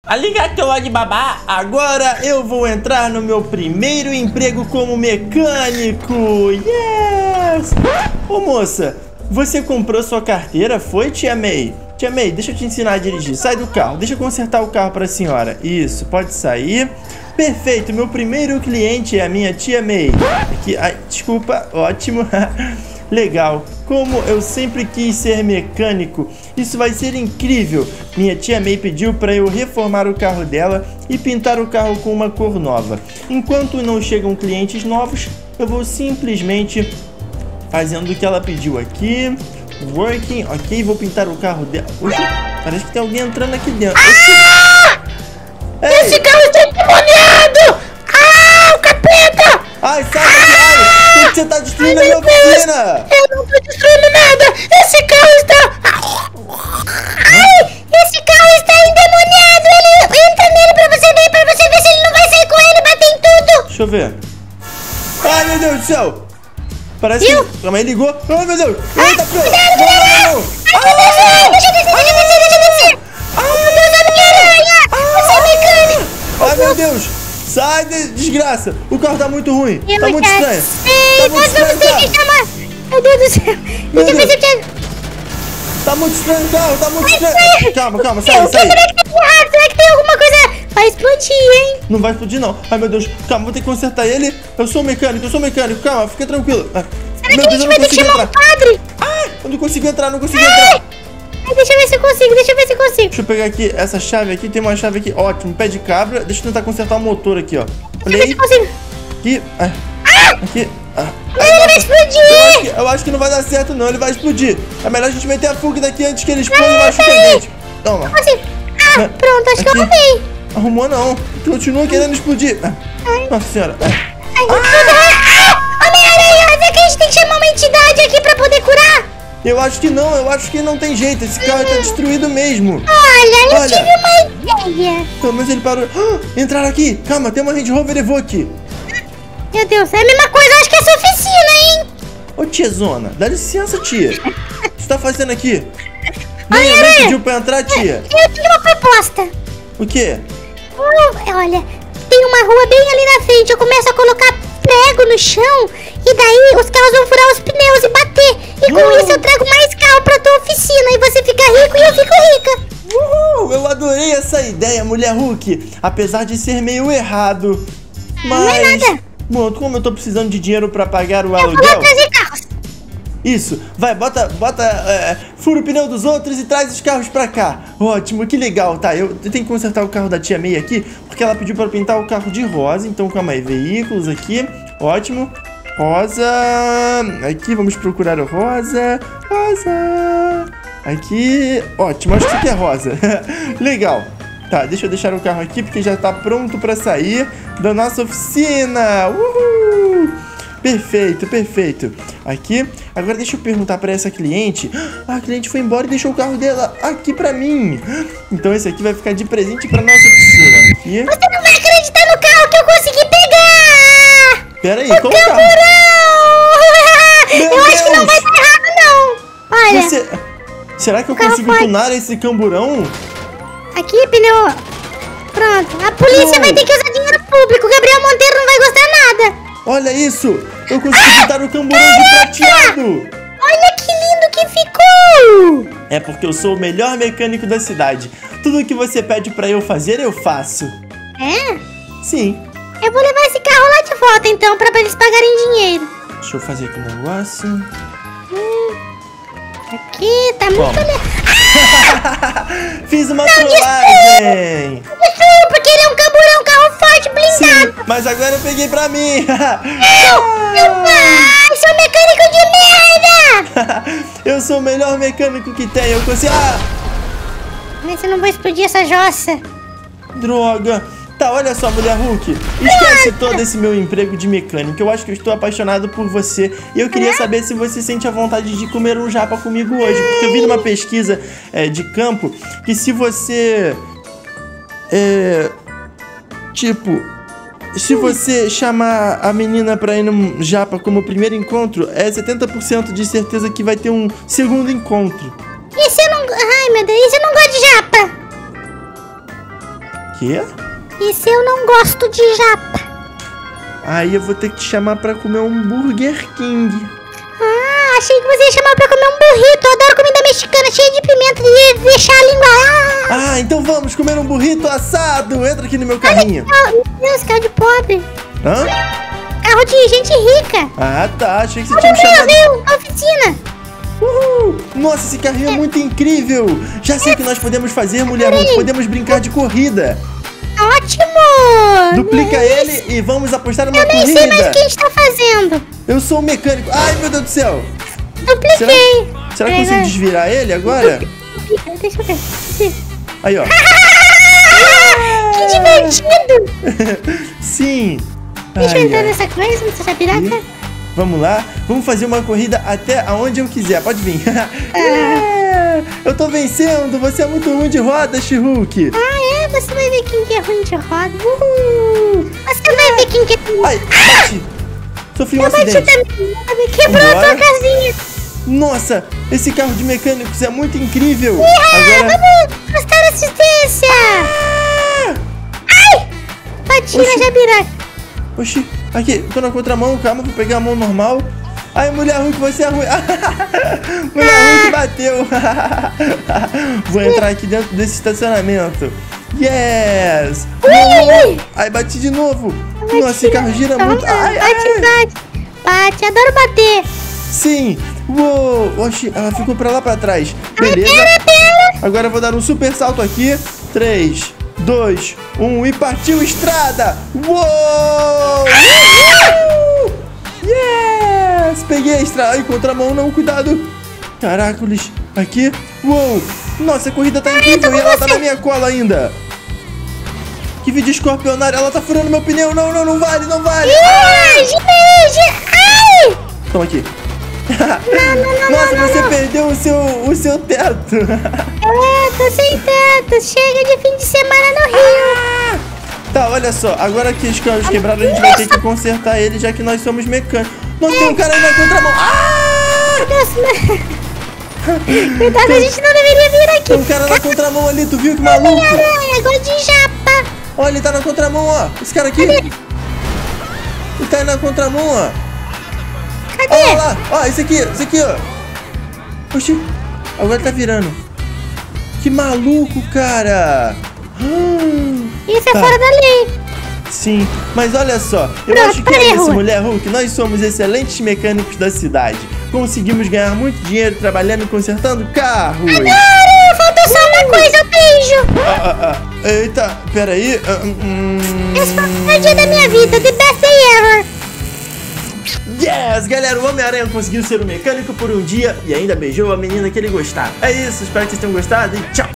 Arigatou, Alibaba! Agora eu vou entrar no meu primeiro emprego como mecânico! Yes! Ô moça, você comprou sua carteira, foi, tia May? Tia May, deixa eu te ensinar a dirigir. Sai do carro, deixa eu consertar o carro pra senhora. Isso, pode sair. Perfeito, meu primeiro cliente é a minha tia May. Aqui, ai, desculpa, ótimo. Legal, como eu sempre quis ser mecânico, isso vai ser incrível. Minha tia May pediu para eu reformar o carro dela e pintar o carro com uma cor nova. Enquanto não chegam clientes novos, eu vou simplesmente fazendo o que ela pediu aqui. Working, ok, vou pintar o carro dela. Oxi, parece que tem alguém entrando aqui dentro. Esse carro está endemoniado! Ah, o capeta! Ai, sai daqui, ai! Por que você tá destruindo a minha oficina? Eu não tô destruindo nada! Esse carro está... Ai, esse carro está endemoniado! Ele entra nele pra você ver se ele não vai sair com ele, bater em tudo! Deixa eu ver. Ai, meu Deus do céu! Parece que... Calma aí, ligou. Ai, meu Deus! Eita, cuidado! Não! Deixa eu descer! Ai, meu Deus, a minha aranha! Você é mecânico! Ai, meu Deus! Sai, desgraça! O carro tá muito ruim! Tá muito estranho! Tá muito estranho, cara! Meu Deus do céu! Deixa eu ver se eu te... Tá muito estranho o carro! Tá muito estranho! Calma, sai! Será que tem alguma coisa... Vai explodir, hein? Não vai explodir, não! Ai, meu Deus! Calma, vou ter que consertar ele! Eu sou mecânico! Calma, fica tranquilo! Será que a gente vai ter que chamar um padre? Ai, eu não consegui entrar! Deixa eu ver se eu consigo, Deixa eu pegar aqui essa chave aqui, tem uma chave aqui, ótimo, pé de cabra. Deixa eu tentar consertar o motor aqui, ó. Deixa eu ver se eu consigo. Aqui, aqui. Ele vai explodir! Eu acho que não vai dar certo não, ele vai explodir. É melhor a gente meter a fuga daqui antes que ele exploda e machuque a gente. Toma. Pronto, acho que eu arrumei. Arrumou não, continua querendo explodir. Nossa senhora. Homem-Aranha, será que a gente tem que chamar uma entidade aqui pra poder curar? Eu acho que não tem jeito, esse carro tá destruído mesmo. Olha, eu tive uma ideia. Pelo menos ele parou. Entraram aqui, calma, tem uma Range Rover Evoque. Meu Deus, é a mesma coisa, acho que é essa oficina, hein? Ô tiazona, dá licença, tia. O que você tá fazendo aqui? Nem pediu pra entrar, tia. Eu tenho uma proposta. O quê? Olha, tem uma rua bem ali na frente, eu começo a colocar prego no chão e daí os carros vão furar os pneus e bater. E com isso eu trago mais carro pra tua oficina e você fica rico e eu fico rica. Eu adorei essa ideia, mulher Hulk. Apesar de ser meio errado. Mas... Não é nada. Bom, como eu tô precisando de dinheiro pra pagar o Eu aluguel... vou lá trazer carros. Isso, vai, fura o pneu dos outros e traz os carros pra cá. Ótimo, que legal, tá, eu tenho que consertar o carro da tia May aqui, porque ela pediu pra pintar o carro de rosa. Então calma aí, veículos aqui, ótimo. Rosa, aqui, vamos procurar o rosa. Aqui, ótimo, acho que isso aqui é rosa. Legal. Tá, deixa eu deixar o carro aqui, porque já tá pronto pra sair da nossa oficina. Uhul! Perfeito. Aqui, agora deixa eu perguntar pra essa cliente. A cliente foi embora e deixou o carro dela aqui pra mim. Então esse aqui vai ficar de presente pra nossa oficina. Aqui. Você não vai acreditar no carro que eu consegui pegar! Pera aí, qual carro? Eu acho que não vai dar errado, não. Olha. Será que eu consigo tunar esse camburão? Aqui, pneu. Pronto, a polícia vai ter que usar dinheiro público. O Gabriel Monteiro não vai gostar nada. Olha isso! Eu consegui pintar o camburão de prateado! Olha que lindo que ficou! É porque eu sou o melhor mecânico da cidade. Tudo que você pede pra eu fazer, eu faço. É? Sim. Eu vou levar esse carro lá de volta, então, pra eles pagarem dinheiro. Deixa eu fazer aqui um negócio. Aqui, tá muito legal. Fiz uma trollagem! Porque ele é um camburão, um carro forte, blindado. Sim, mas agora eu peguei pra mim! Meu pai, sou mecânico de merda! Eu sou o melhor mecânico que tem, eu consigo... Mas eu não vou explodir essa jossa. Droga! Tá, olha só, mulher Hulk. Esquece todo esse meu emprego de mecânico. Eu acho que eu estou apaixonado por você. E eu queria saber se você sente a vontade de comer um japa comigo hoje. Porque eu vi numa pesquisa de campo que se você... se você chamar a menina pra ir num japa como primeiro encontro, é 70% de certeza que vai ter um segundo encontro. E se eu não... Ai, meu Deus, e se eu não gosto de japa? Quê? E se eu não gosto de japa? Aí eu vou ter que te chamar pra comer um Burger King. Ah, achei que você ia chamar pra comer um burrito. Eu adoro comida mexicana cheia de pimenta e deixar a língua. Ah, então vamos comer um burrito assado. Entra aqui no meu carrinho. Meu Deus, carro de pobre. Hã? Carro de gente rica. Ah, tá. Achei que você tinha me chamado. Veio, a oficina. Uhul! Nossa, esse carrinho é muito incrível. Já sei o que nós podemos fazer, mulher Hulk. Podemos brincar de corrida. Ótimo! Duplica ele e vamos apostar uma Eu nem corrida. sei mais o que a gente tá fazendo. Eu sou um mecânico. Ai, meu Deus do céu. Dupliquei. Será que eu consigo desvirar ele agora? Deixa eu ver. Aí, ó. Que divertido. Sim. Deixa eu Ai, entrar ai. nessa coisa, nessa chapiraca. Vamos lá. Vamos fazer uma corrida até aonde eu quiser. Pode vir. Yeah! Eu tô vencendo. Você é muito ruim de roda, She-Hulk. Ah, é? Você vai ver quem que é ruim de roda. Você vai ver quem que é ruim. Ai, bate. Sofri um Eu bati acidente. também. Quebrou a Vambora. tua casinha. Nossa, esse carro de mecânicos é muito incrível. Vamos prestar assistência. Ai! Bati na Oxi. jabiraca. Oxi, aqui, tô na contramão, calma, vou pegar a mão normal. Ai, mulher Hulk, você é ruim. Mulher Hulk bateu. Vou entrar aqui dentro desse estacionamento. Yes! Ui. Ai, bati de novo. Nossa, esse carro gira muito. Ai, ai. Bate, adoro bater. Sim. Uou. Oxi, ela ficou pra lá pra trás. Beleza. Pera. Agora eu vou dar um super salto aqui. 3, 2, 1 e partiu estrada! Uou! Uhul! Yes! Peguei a estrada. Ai, contramão não, cuidado! Caracoles, aqui. Uou! Nossa, a corrida tá incrível e ela tá na minha cola ainda. Que vídeo escorpionário, ela tá furando meu pneu. Não, não, não vale, não vale! Ai! Toma aqui. Nossa, você perdeu o seu teto. Tô sem teto. Chega de fim de semana no Rio. Tá, olha só, agora que os carros quebraram, a gente vai ter que consertar ele, já que nós somos mecânicos. Nossa, tem um cara aí na contramão. Cuidado, a gente não deveria vir aqui. Tem um cara na contramão ali, tu viu que maluco? Aranha, gosto de japa. Olha, ele tá na contramão, ó. Esse cara aqui. Ele tá aí na contramão, ó. Cadê? Olha lá, ó, esse aqui, ó. Oxi, agora ele tá virando. Que maluco, cara. Isso é Tá. fora da lei. Sim, mas olha só, eu Pronto, acho que é parei, isso, Rua. mulher Hulk. Nós somos excelentes mecânicos da cidade. Conseguimos ganhar muito dinheiro trabalhando e consertando carros. Claro, faltou só uma coisa, um beijo. Eita, peraí. Esse foi o melhor dia da minha vida, the best day ever. Yes, galera, o Homem-Aranha conseguiu ser um mecânico por um dia e ainda beijou a menina que ele gostava. É isso, espero que vocês tenham gostado e tchau.